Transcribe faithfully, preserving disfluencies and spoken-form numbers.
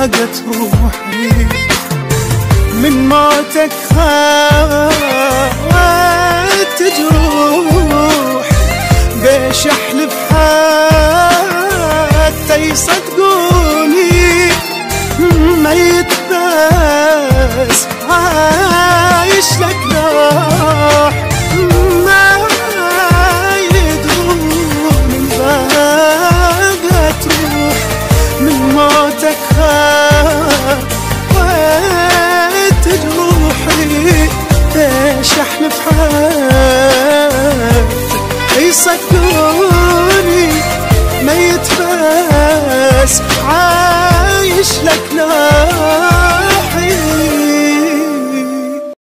ضاقت روحي من موتك خاوت تجروح. بيش احلف حتى يصدقوني ميت بس عايش لك نوح. ما يدرون من ضاقت روح من موتك خاوت تجروحي. بيش احلف حتى يصدقوني